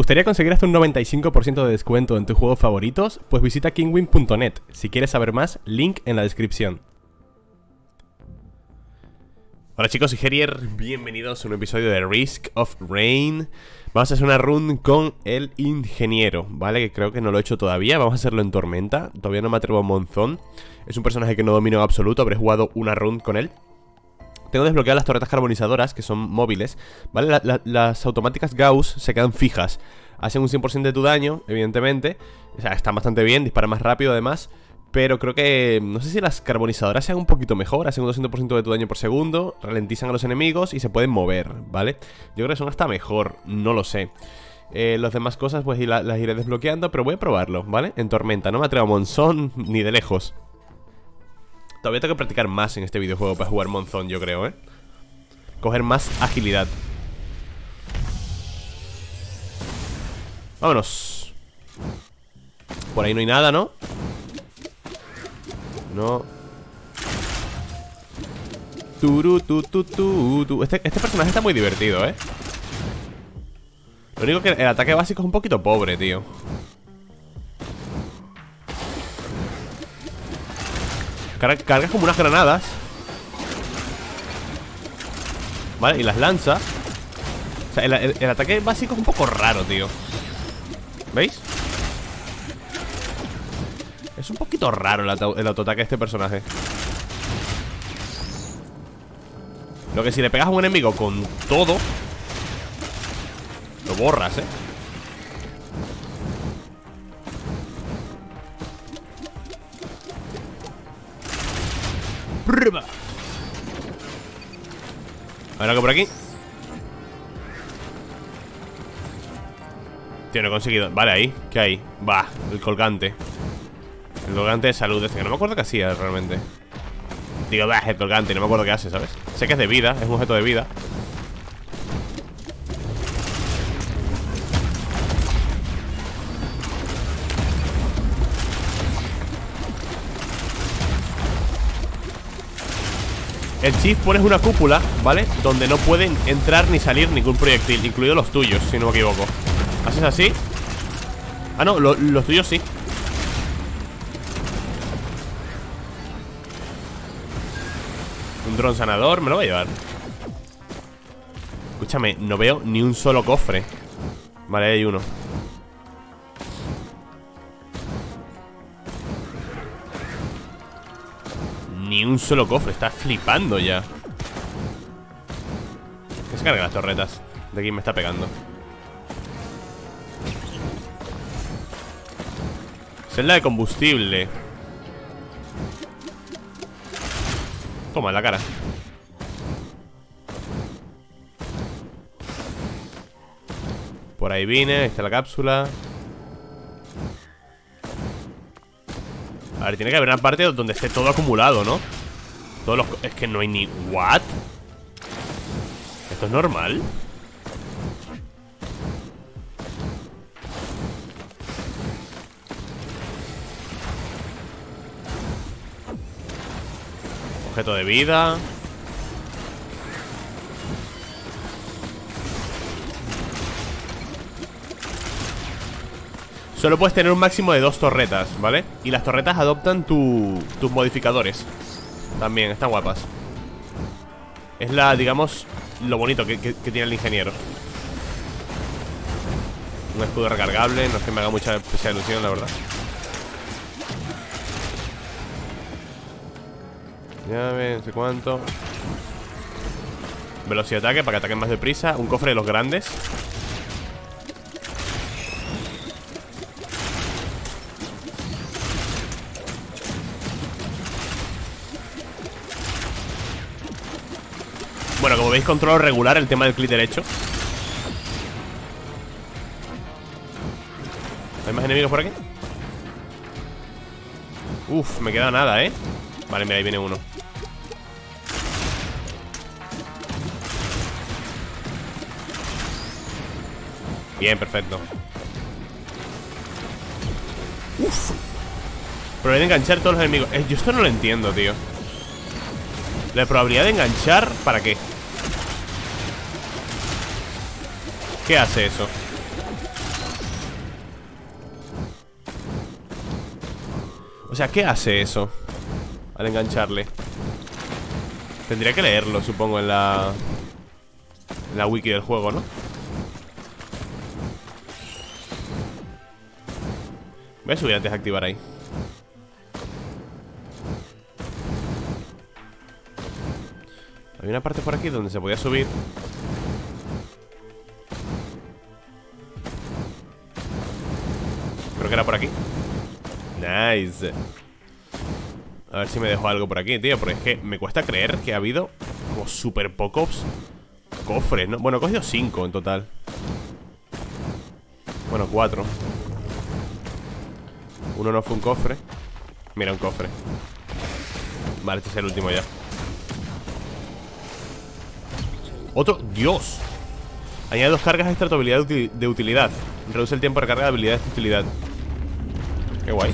gustaría conseguir hasta un 95% de descuento en tus juegos favoritos? Pues visita kinguin.net. Si quieres saber más, link en la descripción. Hola chicos, soy Herier, bienvenidos a un episodio de Risk of Rain. Vamos a hacer una run con el ingeniero, ¿vale? Que creo que no lo he hecho todavía, vamos a hacerlo en Tormenta. Todavía no me atrevo a Monzón. Es un personaje que no domino en absoluto, habré jugado una run con él. Tengo desbloqueadas las torretas carbonizadoras, que son móviles, ¿vale? Las automáticas Gauss se quedan fijas. Hacen un 100% de tu daño, evidentemente. O sea, están bastante bien, disparan más rápido además. Pero creo que... no sé si las carbonizadoras sean un poquito mejor. Hacen un 200% de tu daño por segundo, ralentizan a los enemigos y se pueden mover, ¿vale? Yo creo que son hasta mejor, no lo sé. Las demás cosas pues las iré desbloqueando, pero voy a probarlo, ¿vale? En Tormenta, no me atrevo a Monzón ni de lejos. Todavía tengo que practicar más en este videojuego para jugar Monzón, yo creo, ¿eh? Coger más agilidad. Vámonos. Por ahí no hay nada, ¿no? No. Este personaje está muy divertido, ¿eh? Lo único que el ataque básico es un poquito pobre, tío. Cargas como unas granadas, ¿vale? Y las lanza. O sea, el ataque básico es un poco raro, tío. ¿Veis? Es un poquito raro el autoataque de este personaje. Lo que si le pegas a un enemigo con todo, lo borras, ¿eh? Ahora que por aquí. Tío, no he conseguido. Vale, ahí. ¿Qué hay? Va, el colgante. El colgante de salud este, que no me acuerdo qué hacía realmente. Digo, va, el colgante, no me acuerdo qué hace, ¿sabes? Sé que es de vida, es un objeto de vida. El Chief pones una cúpula, ¿vale? Donde no pueden entrar ni salir ningún proyectil, incluidos los tuyos, si no me equivoco. ¿Haces así? Ah, no, los tuyos sí. Un dron sanador, me lo voy a llevar. Escúchame, no veo ni un solo cofre. Vale, hay uno. Ni un solo cofre, está flipando ya. Que se carguen las torretas. De aquí me está pegando. Celda de combustible. Toma, en la cara. Por ahí vine, ahí está la cápsula. A ver, tiene que haber una parte donde esté todo acumulado, ¿no? Todos los... Es que no hay ni... ¿What? ¿Esto es normal? Objeto de vida. Solo puedes tener un máximo de 2 torretas, ¿vale? Y las torretas adoptan tus modificadores. También, están guapas. Es digamos, lo bonito que tiene el ingeniero. Un escudo recargable, no es que me haga mucha especial ilusión, la verdad. Ya ven, no sé cuánto. Velocidad de ataque para que ataquen más deprisa. Un cofre de los grandes. Bueno, como veis, controlo regular el tema del clic derecho. ¿Hay más enemigos por aquí? Uf, me queda nada, ¿eh? Vale, mira, ahí viene uno. Bien, perfecto. Uf. Probabilidad de enganchar todos los enemigos. Yo esto no lo entiendo, tío. La probabilidad de enganchar, ¿para qué? ¿Qué hace eso? O sea, ¿qué hace eso? Al engancharle. Tendría que leerlo, supongo, en la wiki del juego, ¿no? Voy a subir antes de activar ahí. Hay una parte por aquí donde se podía subir. Creo que era por aquí. Nice. A ver si me dejo algo por aquí, tío. Porque es que me cuesta creer que ha habido como súper pocos cofres, ¿no? Bueno, he cogido 5 en total. Bueno, 4. Uno no fue un cofre. Mira, un cofre. Vale, este es el último ya. Otro, Dios. Añade 2 cargas extra a tu habilidad de utilidad. Reduce el tiempo de recarga de habilidades de utilidad. Qué guay.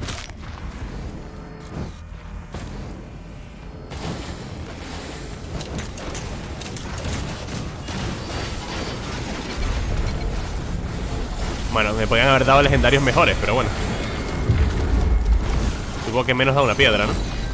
Bueno, me podrían haber dado legendarios mejores, pero bueno. Supongo que menos da una piedra, ¿no?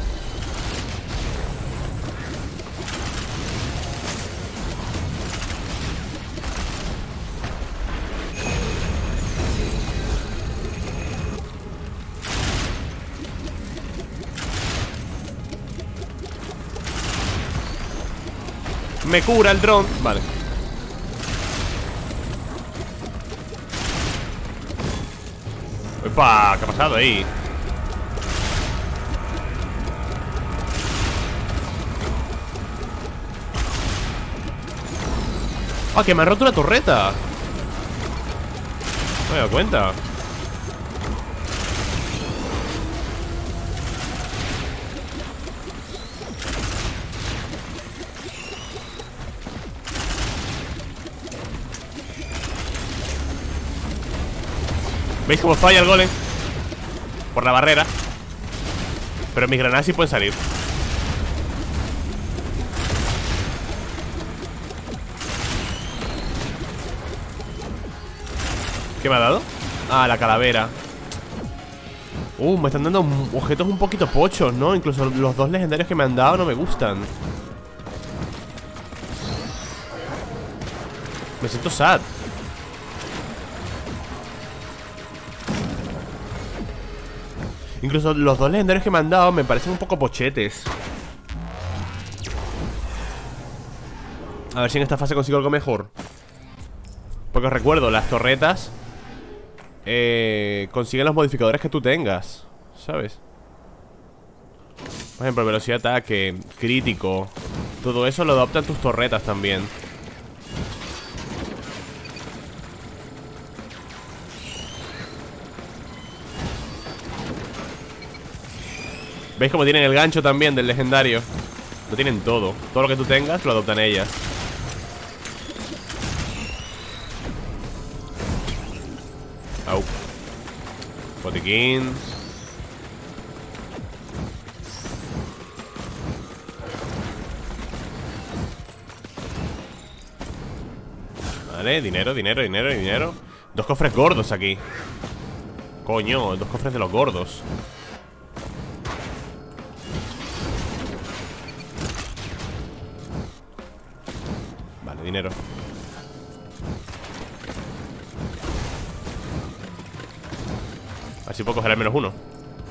Me cura el dron. Vale. ¡Epa! ¿Qué ha pasado ahí? ¡Ah, que me han roto la torreta! No me he dado cuenta. ¿Veis cómo falla el golem? Por la barrera. Pero mis granadas sí pueden salir. ¿Qué me ha dado? Ah, la calavera. Me están dando objetos un poquito pochos, ¿no? Incluso los 2 legendarios que me han dado no me gustan. Me siento sad. Incluso los 2 legendarios que me han dado me parecen un poco pochetes. A ver si en esta fase consigo algo mejor. Porque os recuerdo, las torretas consiguen los modificadores que tú tengas, ¿sabes? Por ejemplo, velocidad de ataque, crítico. Todo eso lo adoptan tus torretas también. ¿Veis cómo tienen el gancho también del legendario? Lo tienen todo. Todo lo que tú tengas lo adoptan ellas. Au. Botiquín. Vale, dinero, dinero, dinero, dinero. 2 cofres gordos aquí. Coño, 2 cofres de los gordos. Vale, dinero. Así puedo coger al menos uno.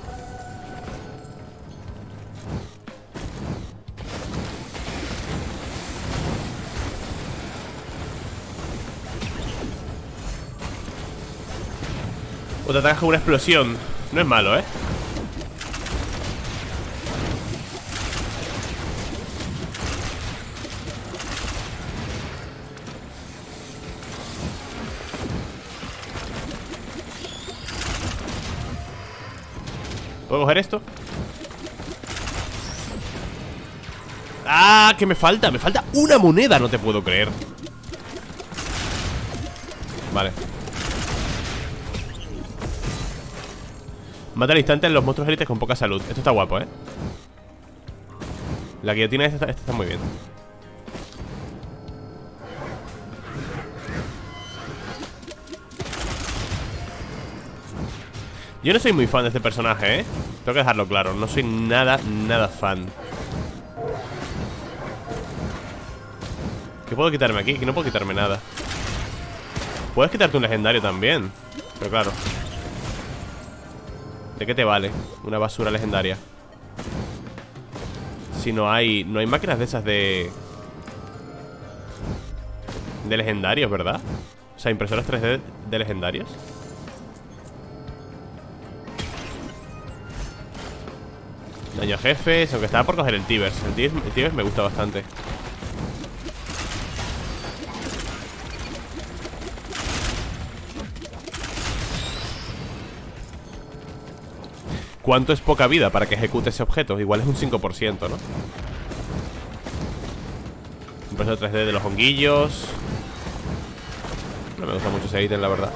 O te atacas con una explosión. No es malo, ¿eh? ¿Puedo coger esto? ¡Ah! ¿Qué me falta? Me falta una moneda, no te puedo creer. Vale. Mata al instante en los monstruos élites con poca salud. Esto está guapo, ¿eh? La guillotina esta está muy bien. Yo no soy muy fan de este personaje, ¿eh? Tengo que dejarlo claro. No soy nada fan. ¿Qué puedo quitarme aquí? Que no puedo quitarme nada. Puedes quitarte un legendario también. Pero claro, ¿de qué te vale una basura legendaria? Si no hay máquinas de esas de legendarios, ¿verdad? O sea, impresoras 3D de legendarios. Daño a jefes, aunque estaba por coger el Tibers. El Tibers me gusta bastante. ¿Cuánto es poca vida para que ejecute ese objeto? Igual es un 5%, ¿no? Impresor 3D de los honguillos. No me gusta mucho ese ítem, la verdad.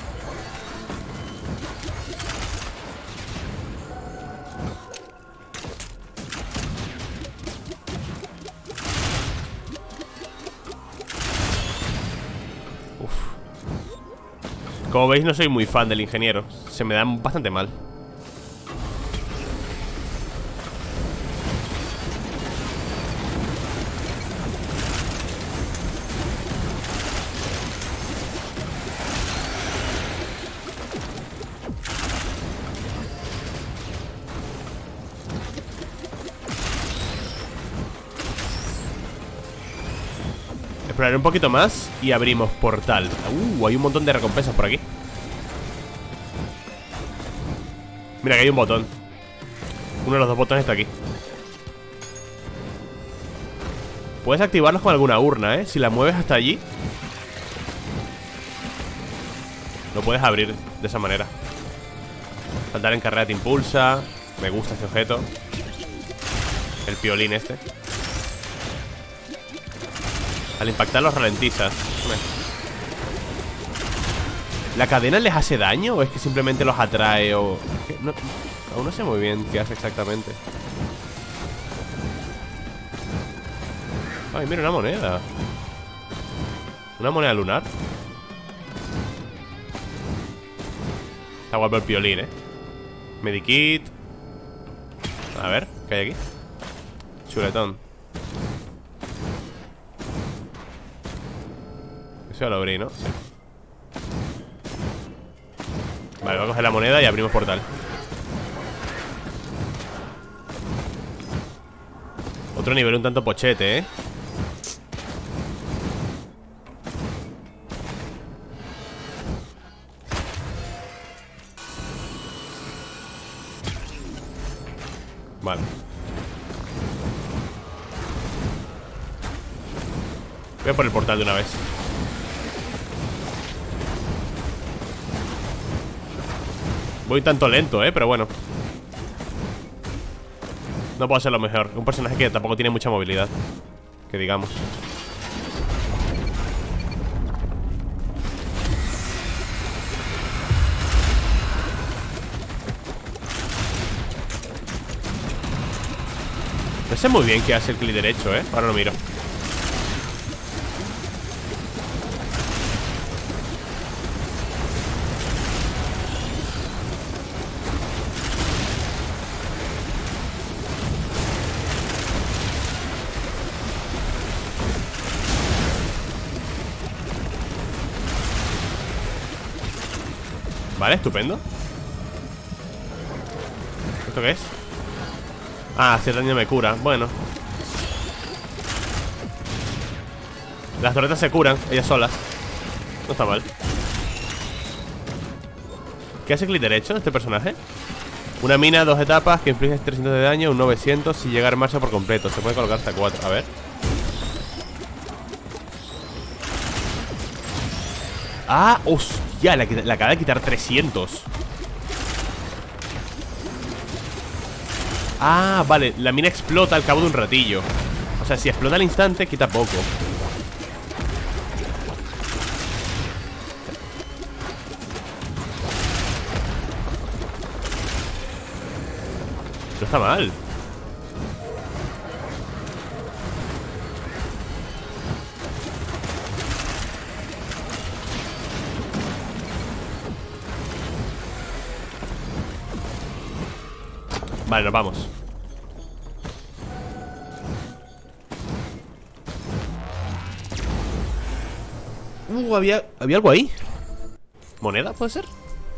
Uf. Como veis, no soy muy fan del ingeniero. Se me da bastante mal. Exploraré un poquito más y abrimos portal. Hay un montón de recompensas por aquí. Mira que hay un botón. Uno de los dos botones está aquí. Puedes activarlos con alguna urna, ¿eh? Si la mueves hasta allí, lo puedes abrir de esa manera. Saltar en carrera te impulsa. Me gusta este objeto. El piolín este. Al impactar los ralentizas. ¿La cadena les hace daño o es que simplemente los atrae o...? No, aún no sé muy bien qué hace exactamente. Ay, mira, una moneda. Una moneda lunar. Está guapo el piolín, Medikit. A ver, ¿qué hay aquí? Chuletón. Eso ya lo abrí, ¿no? Sí. Vale, voy a coger la moneda y abrimos portal. Otro nivel un tanto pochete, Vale. Voy a por el portal de una vez. Voy tanto lento, pero bueno. No puedo ser lo mejor. Un personaje que tampoco tiene mucha movilidad, que digamos. No sé muy bien qué hace el clic derecho, ahora lo miro. Vale, estupendo. ¿Esto qué es? Ah, si el daño me cura. Bueno. Las torretas se curan, ellas solas. No está mal. ¿Qué hace clic derecho este personaje? Una mina, 2 etapas, que inflige 300 de daño, un 900 si llega en marcha por completo. Se puede colocar hasta 4, a ver. Ah, hostia, le acaba de quitar 300. Ah, vale, la mina explota al cabo de un ratillo. O sea, si explota al instante, quita poco. No está mal. Vale, nos vamos. Había algo ahí. ¿Moneda puede ser?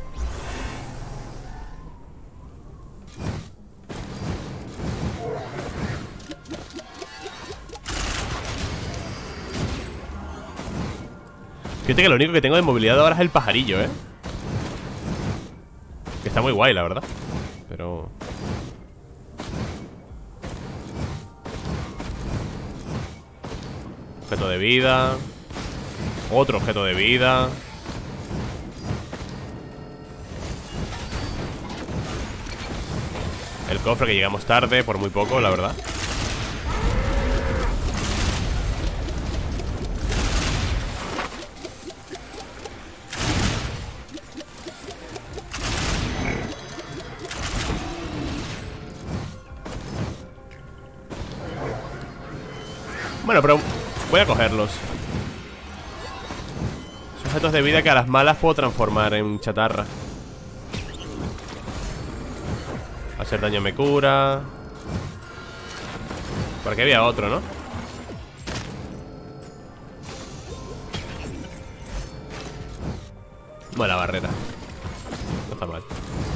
Fíjate que lo único que tengo de movilidad ahora es el pajarillo, ¿eh? Que está muy guay, la verdad. Pero... objeto de vida. Otro objeto de vida. El cofre que llegamos tarde, por muy poco, la verdad. Bueno, pero voy a cogerlos. Son objetos de vida que a las malas puedo transformar en chatarra. Hacer daño me cura. Por aquí había otro, ¿no? Buena barrera. No está mal.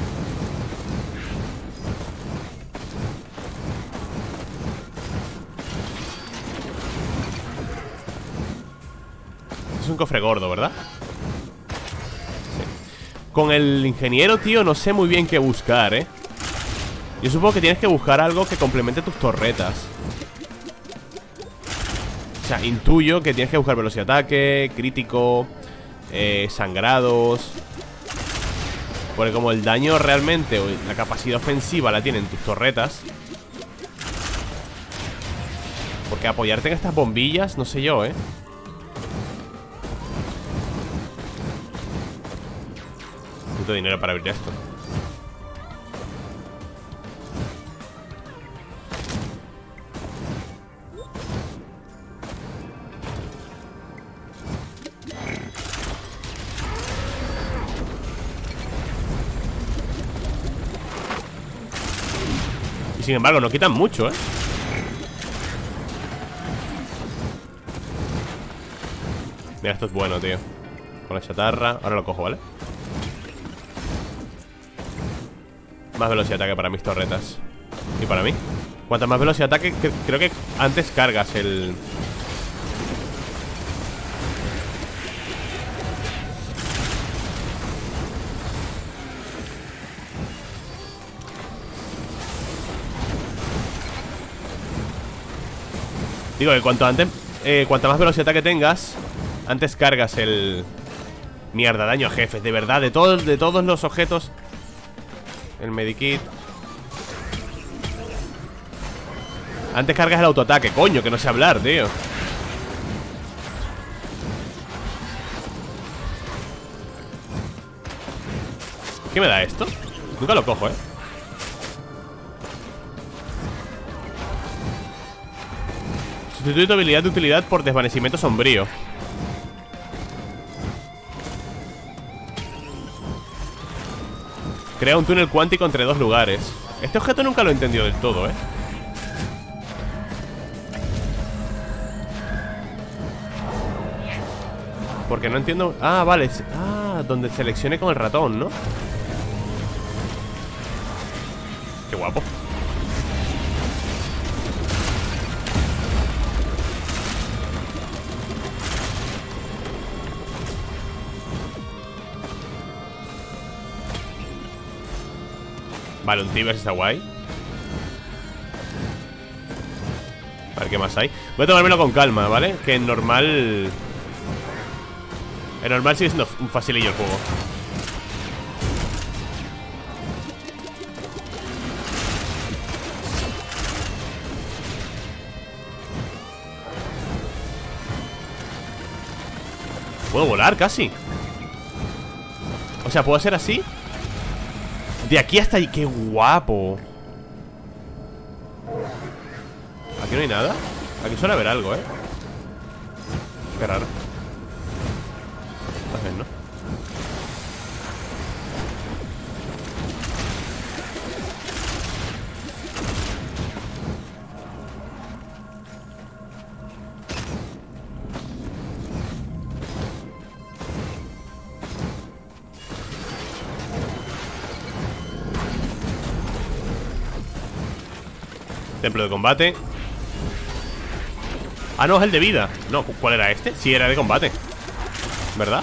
Es un cofre gordo, ¿verdad? Sí. Con el ingeniero, tío, no sé muy bien qué buscar, ¿eh? Yo supongo que tienes que buscar algo que complemente tus torretas. O sea, intuyo que tienes que buscar velocidad de ataque, crítico, sangrados. Porque como el daño realmente, o la capacidad ofensiva la tienen tus torretas. Porque apoyarte en estas bombillas, no sé yo, ¿eh? Necesito dinero para abrir esto. Y sin embargo, no quitan mucho, ¿eh? Mira, esto es bueno, tío. Con la chatarra, ahora lo cojo, ¿vale? Más velocidad de ataque para mis torretas. Y para mí. Cuanta más velocidad de ataque, creo que antes cargas el... Digo que cuanto antes... cuanta más velocidad de ataque tengas, antes cargas el... Mierda, daño a jefes, de verdad. De todos los objetos... El medikit. Antes cargas el autoataque. Coño, que no sé hablar, tío. ¿Qué me da esto? Nunca lo cojo, Sustituye tu habilidad de utilidad por desvanecimiento sombrío. Crea un túnel cuántico entre dos lugares. Este objeto nunca lo he entendido del todo, Porque no entiendo... Ah, vale. Ah, donde seleccione con el ratón, ¿no? Qué guapo. Vale, un Tibers está guay. A ver qué más hay. Voy a tomármelo con calma, ¿vale? Que en normal... En normal sigue siendo un facilillo el juego. Puedo volar casi. O sea, ¿puedo hacer así? De aquí hasta ahí, qué guapo. Aquí no hay nada. Aquí suele haber algo, Qué raro. Está bien, ¿no? Templo de combate. Ah, no, es el de vida. No, ¿cuál era este? Sí, era de combate, ¿verdad?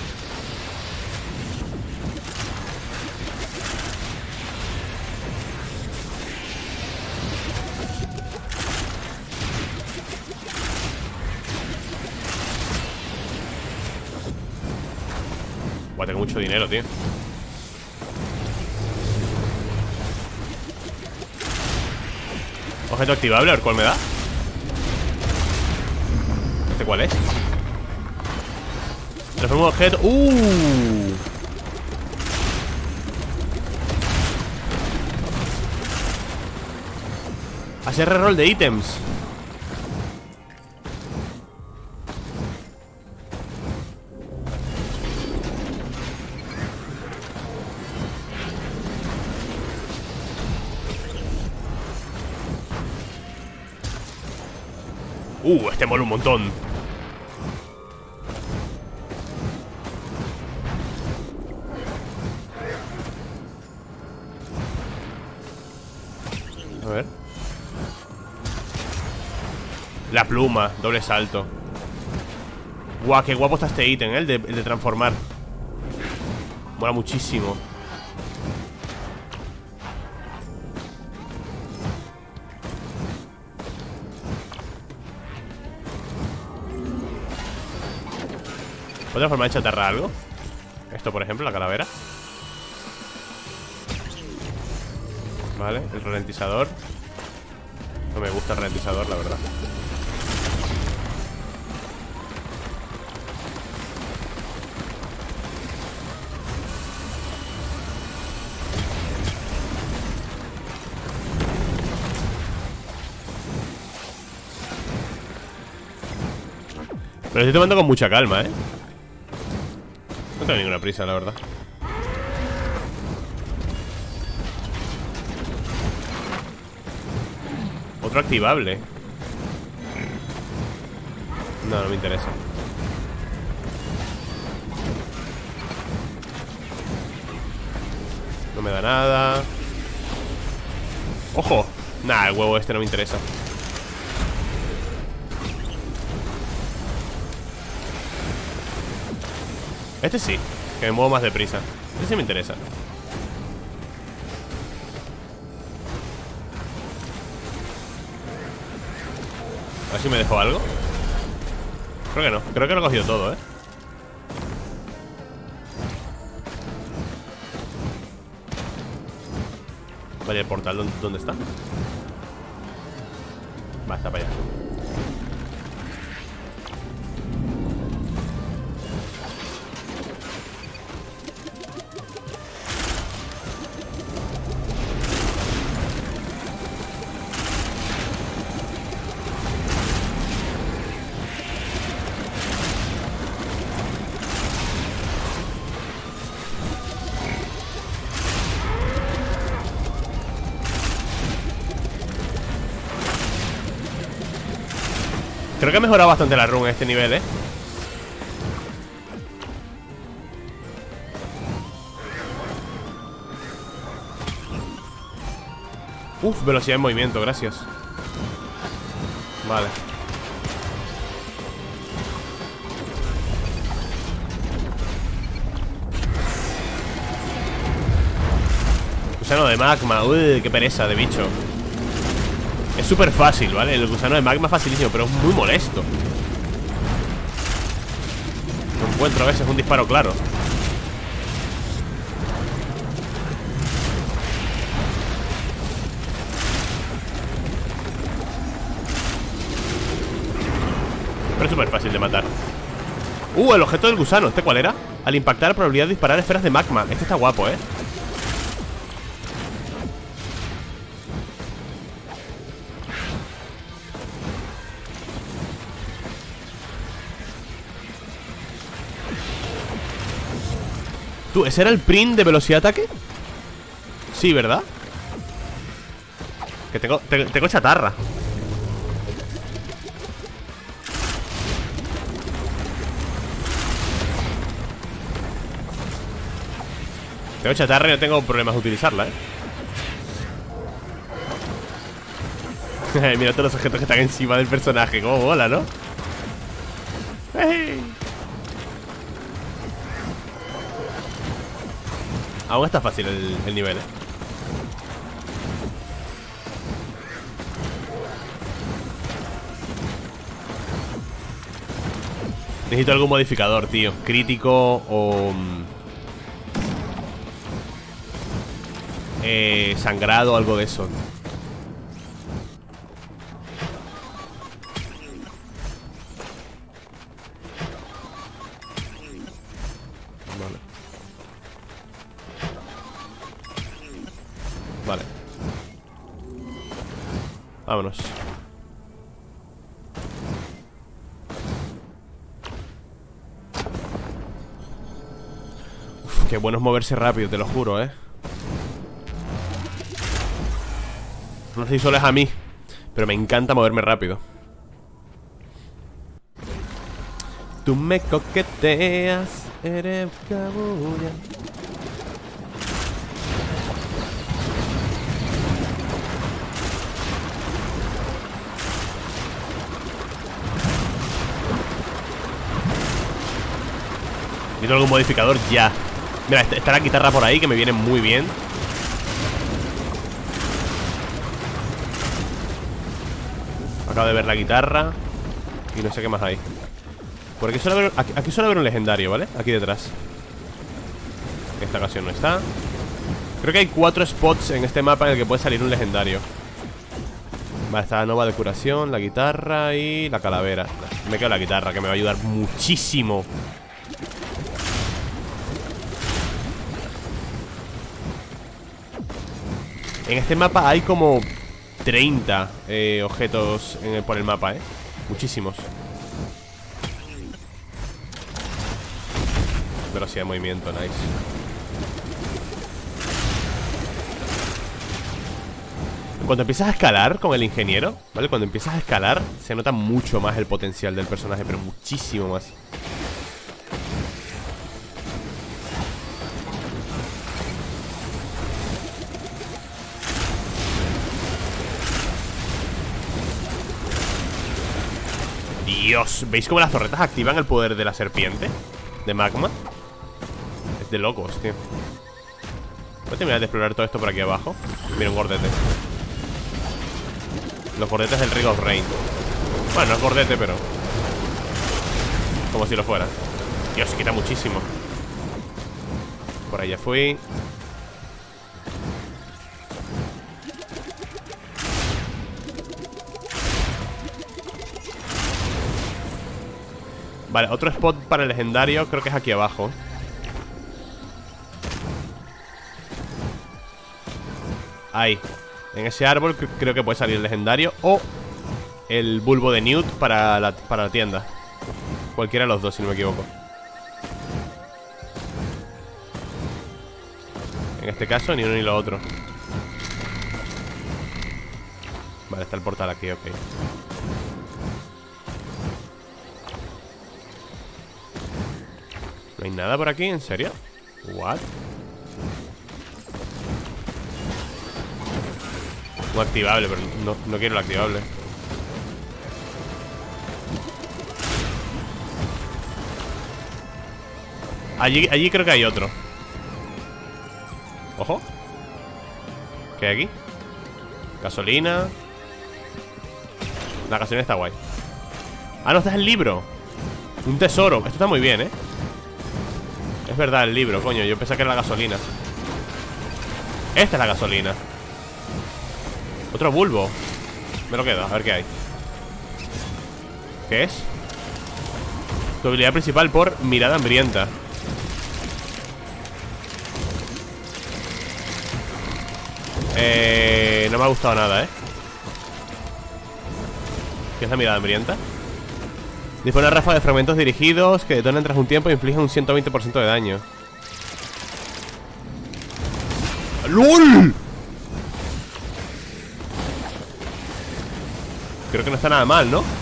Buah, tengo mucho dinero, tío. Objeto activable, a ver cuál me da. ¿Este cuál es? Transforma un objeto. Hacer reroll de ítems. Este mola un montón. A ver. La pluma, doble salto. Guau, qué guapo está este ítem, el de transformar. Mola muchísimo. ¿Puedo transformar en chatarra algo? Esto, por ejemplo, la calavera. Vale, el ralentizador. No me gusta el ralentizador, la verdad. Pero estoy tomando con mucha calma, ¿eh? No tengo ninguna prisa, la verdad. Otro activable. No, no me interesa. No me da nada. ¡Ojo! Nah, el huevo este no me interesa. Este sí, que me muevo más deprisa. Este sí me interesa. A ver si me dejó algo. Creo que no, creo que lo he cogido todo, Vale, el portal, ¿dónde está? Va, está para allá. Creo que ha mejorado bastante la run en este nivel, Uf, velocidad en movimiento, gracias. Vale. Gusano de magma, uy, qué pereza de bicho. Es súper fácil, ¿vale? El gusano de magma es facilísimo, pero es muy molesto. No encuentro a veces un disparo claro. Pero es súper fácil de matar. El objeto del gusano, ¿este cuál era? Al impactar, probabilidad de disparar esferas de magma. Este está guapo, Tú, ¿ese era el print de velocidad de ataque? Sí, ¿verdad? Que tengo chatarra. Tengo chatarra y no tengo problemas de utilizarla, Mira todos los objetos que están encima del personaje. Cómo mola, ¿no? ¡Hey! Aún está fácil el nivel, ¿eh? Necesito algún modificador, tío. Crítico o... sangrado, algo de eso. Vale. Vale. Vámonos. Uf, qué bueno es moverse rápido, te lo juro, ¿eh? No sé si solo es a mí, pero me encanta moverme rápido. Tú me coqueteas, eres cabulla. Necesito algún modificador ya. Mira, está la guitarra por ahí que me viene muy bien. Acabo de ver la guitarra y no sé qué más hay. Por aquí suele haber un legendario, ¿vale? Aquí detrás. En esta ocasión no está. Creo que hay 4 spots en este mapa en el que puede salir un legendario. Vale, está la nova de curación, la guitarra y la calavera. Me quedo la guitarra, que me va a ayudar muchísimo. En este mapa hay como 30 objetos por el mapa, muchísimos. Velocidad de movimiento, nice. Cuando empiezas a escalar con el ingeniero, ¿vale? Cuando empiezas a escalar se nota mucho más el potencial del personaje, pero muchísimo más. Dios, ¿veis cómo las torretas activan el poder de la serpiente? De magma. Es de locos, tío. Voy a terminar de explorar todo esto por aquí abajo. Mira, un gordete. Los gordetes del Ring of Rain. Bueno, no es gordete, pero como si lo fuera. Dios, quita muchísimo. Por ahí ya fui. Vale, otro spot para el legendario creo que es aquí abajo. Ahí. En ese árbol creo que puede salir el legendario o el bulbo de Newt para la tienda. Cualquiera de los dos, si no me equivoco. En este caso, ni uno ni lo otro. Vale, está el portal aquí, ok. ¿No hay nada por aquí? ¿En serio? ¿What? No activable, pero no quiero el activable. Allí creo que hay otro. Ojo. ¿Qué hay aquí? Gasolina. La gasolina está guay. Ah, no, este es el libro. Un tesoro. Esto está muy bien, Es verdad, el libro, coño. Yo pensé que era la gasolina. Esta es la gasolina. Otro bulbo. Me lo quedo, a ver qué hay. ¿Qué es? Tu habilidad principal por mirada hambrienta. No me ha gustado nada, ¿Qué es la mirada hambrienta? Dispone una ráfaga de fragmentos dirigidos que detonan tras un tiempo e infligen un 120% de daño. ¡LOL! Creo que no está nada mal, ¿no?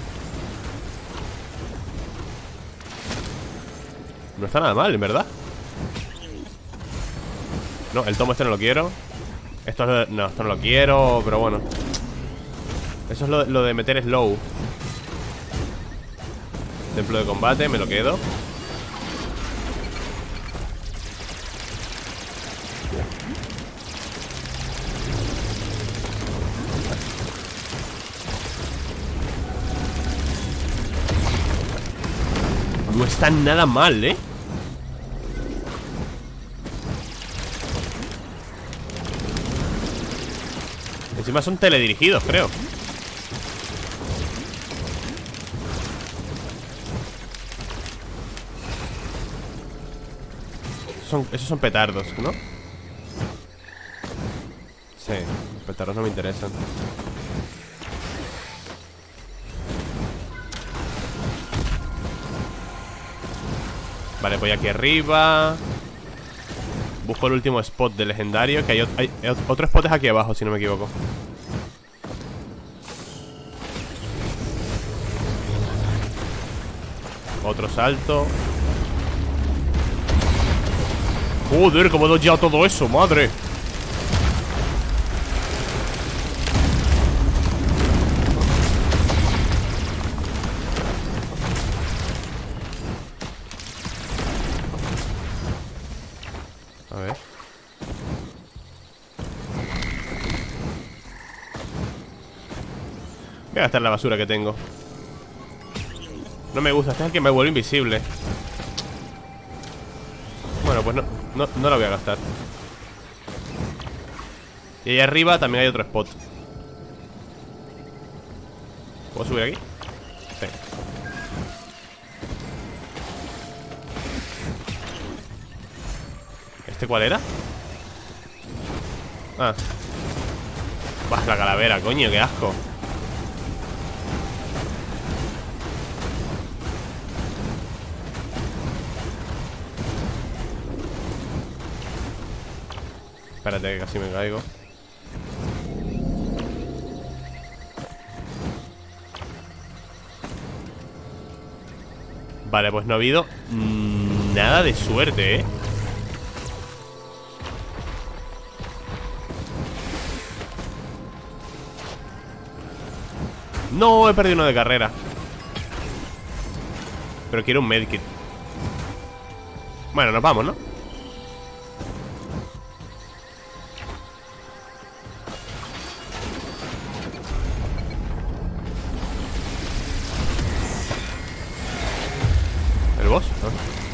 No está nada mal, en verdad. No, el tomo este no lo quiero. No, esto no lo quiero, pero bueno. Eso es lo de meter slow. Templo de combate, me lo quedo. No está nada mal, ¿eh? Encima son teledirigidos, creo. Esos son petardos, ¿no? Sí, los petardos no me interesan. Vale, voy aquí arriba. Busco el último spot de legendario. Que hay otro spot es aquí abajo, si no me equivoco. Otro salto. Joder, cómo he dodgeado todo eso, madre. A ver. Voy a gastar la basura que tengo. No me gusta, este es el que me vuelve invisible. Bueno, pues no la voy a gastar. Y ahí arriba también hay otro spot. ¿Puedo subir aquí? Sí. ¿Este cuál era? Ah. Bah, la calavera, coño, qué asco. Espérate que casi me caigo. Vale, pues no ha habido nada de suerte, ¿eh? No, he perdido uno de carrera. Pero quiero un medkit. Bueno, nos vamos, ¿no? ¿El boss? ¿No?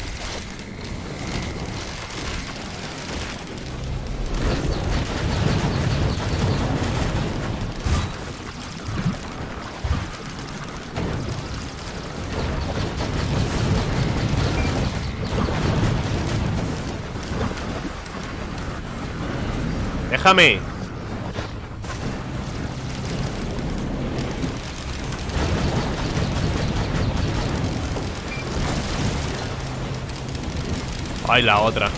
¡Déjame! ¡Ay, la otra!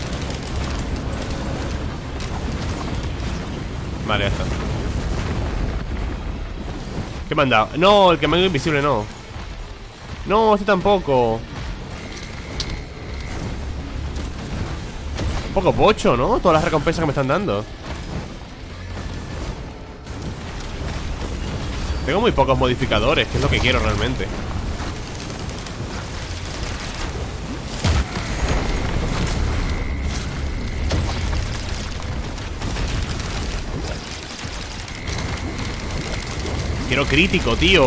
Vale, ya está. ¿Qué me han dado? No, el que me ha ido invisible no. No, este tampoco. Un poco pocho, ¿no? Todas las recompensas que me están dando. Tengo muy pocos modificadores, que es lo que quiero realmente. Quiero crítico, tío.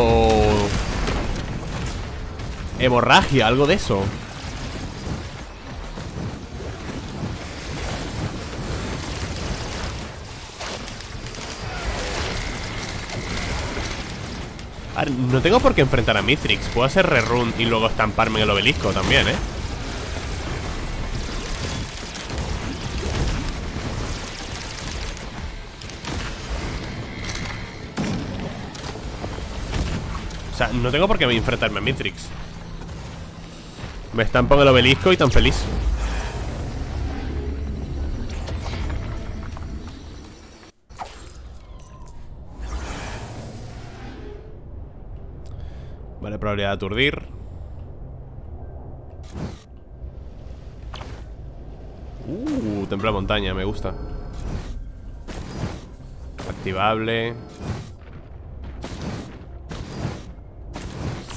Hemorragia, algo de eso. A ver, no tengo por qué enfrentar a Mithrix. Puedo hacer rerun y luego estamparme en el obelisco también, ¿eh? O sea, no tengo por qué enfrentarme a Mithrix. Me estampo en el obelisco y tan feliz. Vale, probabilidad de aturdir. Templo de montaña, me gusta.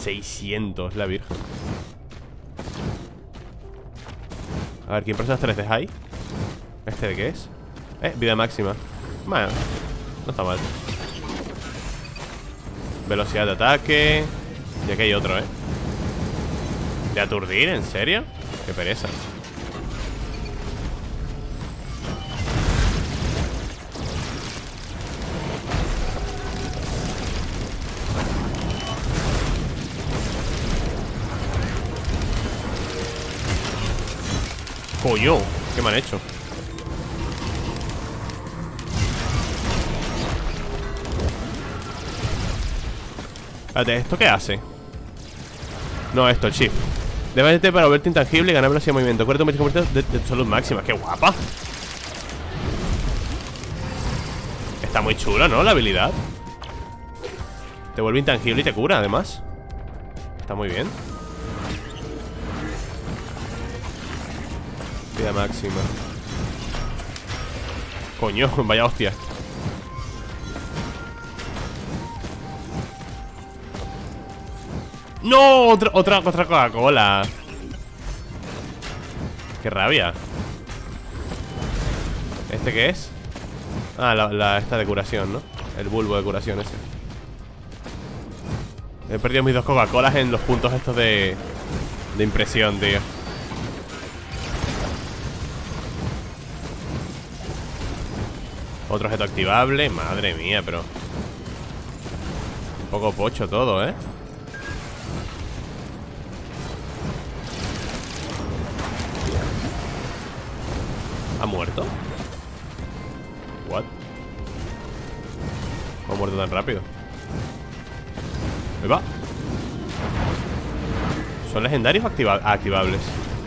600, la virgen. A ver, ¿qué impresoras 3D hay? ¿Este de qué es? Vida máxima. Bueno, no está mal. Velocidad de ataque. Y aquí hay otro, ¿De aturdir? ¿En serio? Qué pereza. Coño, ¿qué me han hecho? Espérate, ¿esto qué hace? No, esto, el shift. Debes para volverte intangible y ganar velocidad de movimiento. Acuérdate un 25% de salud máxima. ¡Qué guapa! Está muy chulo, ¿no? La habilidad. Te vuelve intangible y te cura, además. Está muy bien. Vida máxima. Coño, vaya hostia. ¡No! Otra Coca-Cola. ¡Qué rabia! ¿Este qué es? Ah, esta de curación, ¿no? El bulbo de curación ese. He perdido mis 2 Coca-Colas en los puntos estos de impresión, tío. Otro objeto activable. Madre mía, pero un poco pocho todo, ¿eh? ¿Ha muerto? ¿What? ¿Cómo ha muerto tan rápido? Ahí va. ¿Son legendarios o activables?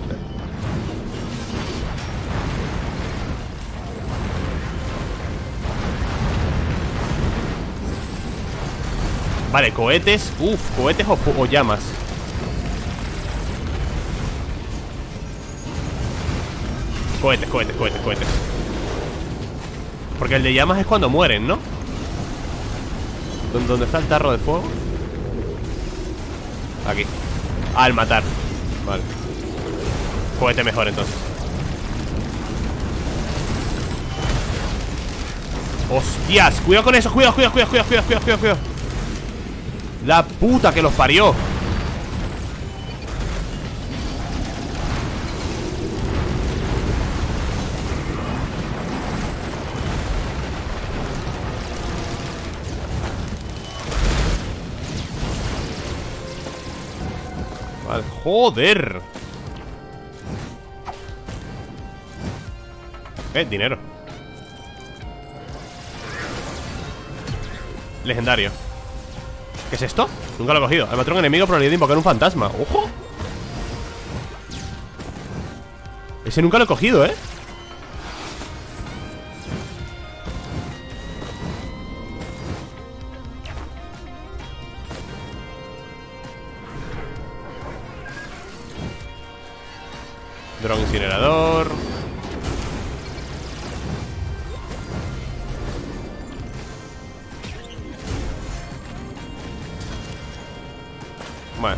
Vale, cohetes. Cohetes o llamas. Cohetes. Porque el de llamas es cuando mueren, ¿no? ¿Dónde está el tarro de fuego? Aquí. Al matar. Vale. Cohete mejor entonces. ¡Hostias! Cuidado con eso, cuidado. La puta que los parió. Vale, joder. Dinero. Legendario. ¿Qué es esto? Nunca lo he cogido. Al matar a un enemigo, probabilidad de invocar un fantasma. ¡Ojo! Ese nunca lo he cogido, ¿eh? Dron incinerador. Bueno.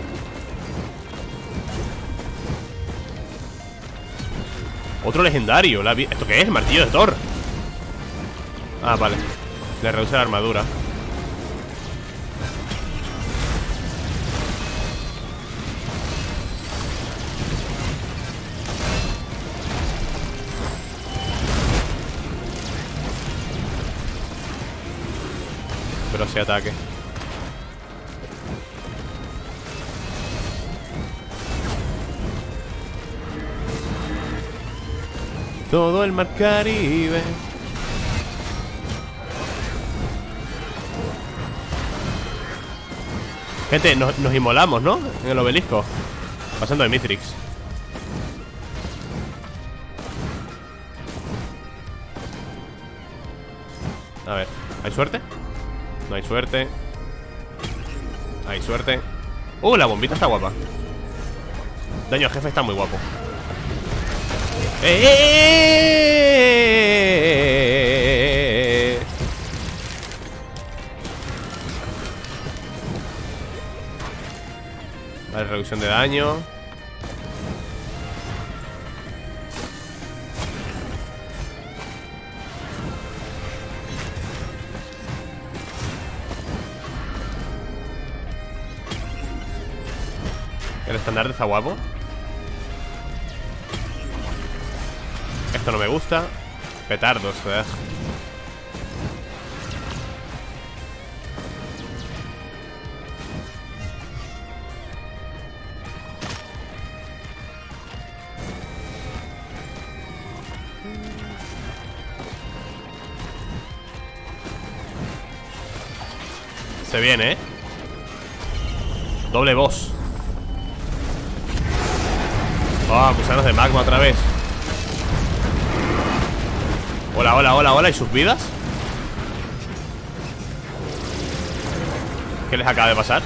Otro legendario. ¿Esto qué es? El martillo de Thor. Ah, vale. Le reduce la armadura. Pero sí ataque. Todo el mar Caribe. Gente, nos inmolamos, ¿no? En el obelisco. Pasando de Mithrix. A ver, ¿hay suerte? No hay suerte. Hay suerte. La bombita está guapa. Daño al jefe está muy guapo. Vale, reducción de daño. El estandarte está guapo. Esto no me gusta. Petardos, ¿verdad? Se viene, ¿eh? Doble boss. Oh, gusanos de magma otra vez. Hola, hola, hola, hola. ¿Y sus vidas? ¿Qué les acaba de pasar?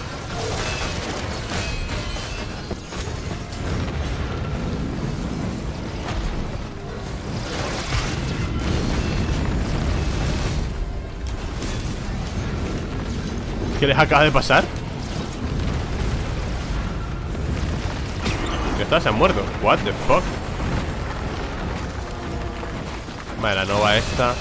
¿Qué les acaba de pasar? Ya está, se han muerto. What the fuck. Vale, la nova esta.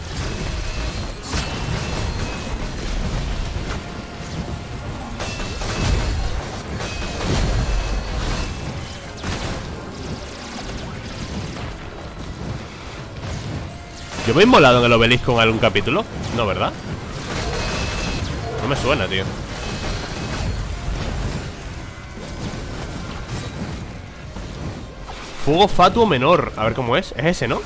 ¿Yo me he inmolado en el obelisco en algún capítulo? No, ¿verdad? No me suena, tío. Fuego fatuo menor. A ver cómo es. Es ese, ¿no?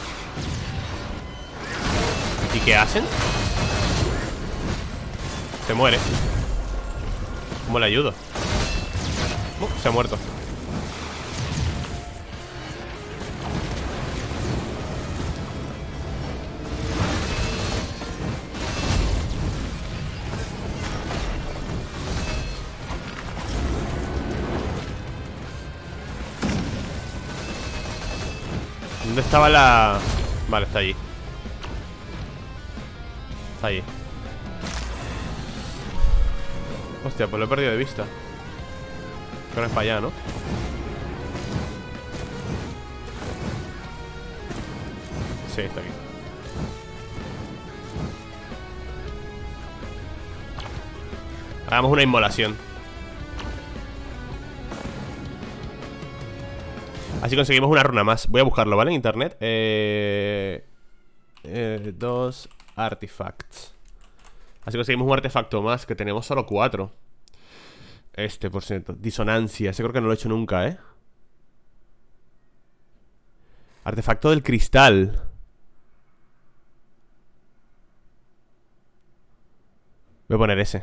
¿Y qué hacen? Se muere. ¿Cómo le ayudo? Se ha muerto. ¿Dónde estaba la...? Vale, está allí. Está allí. Hostia, pues lo he perdido de vista. Creo que es para allá, ¿no? Sí, está aquí. Hagamos una inmolación. Así conseguimos una runa más. Voy a buscarlo, ¿vale? En internet. 2 artifacts. Así conseguimos un artefacto más. Que tenemos solo 4. Este, por cierto. Disonancia. Ese creo que no lo he hecho nunca, ¿eh? Artefacto del cristal. Voy a poner ese.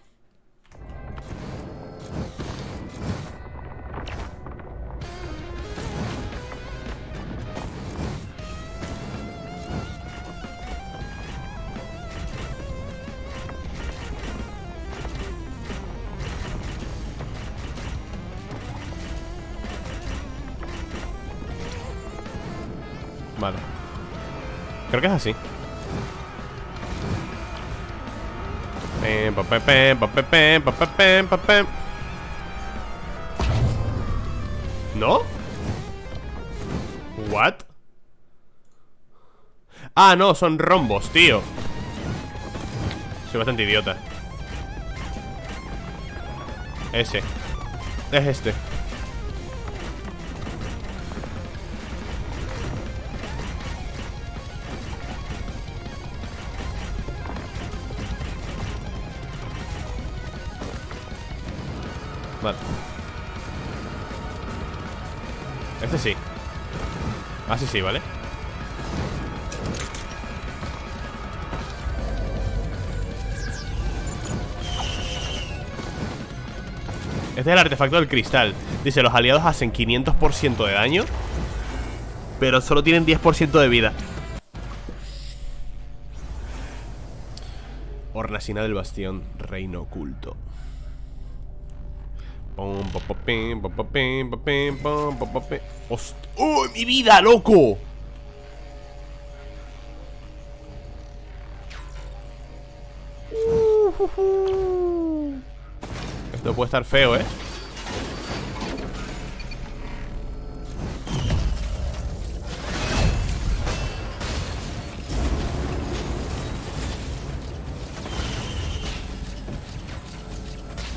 Vale. Creo que es así. ¿No? ¿What? Ah, no, son rombos, tío. Soy bastante idiota. Ese. Es este. Vale. Este sí. Ah, sí, vale. Este es el artefacto del cristal. Dice, los aliados hacen 500% de daño, pero solo tienen 10% de vida. Hornacina del bastión, reino oculto. ¡Oh, mi vida, loco! Esto puede estar feo, ¿eh?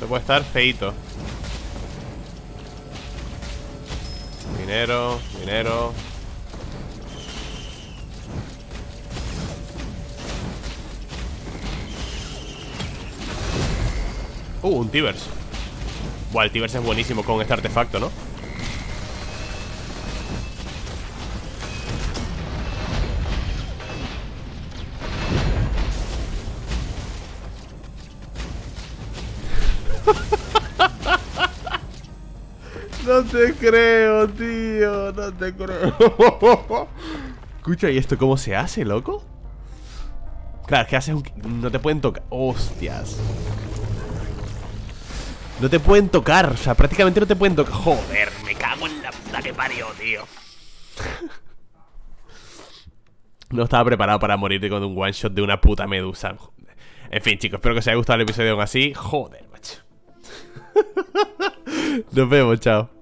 Esto puede estar feito. Dinero, dinero. Un Tivers. Buah, el Tivers es buenísimo con este artefacto, ¿no? No te creo, tío. No te creo. Escucha, ¿y esto cómo se hace, loco? Claro, es que haces un... No te pueden tocar. Hostias. No te pueden tocar. O sea, prácticamente no te pueden tocar. Joder, me cago en la puta que parió, tío. No estaba preparado para morirte con un one shot de una puta medusa. En fin, chicos, espero que os haya gustado el episodio aún así. Joder, macho. Nos vemos, chao.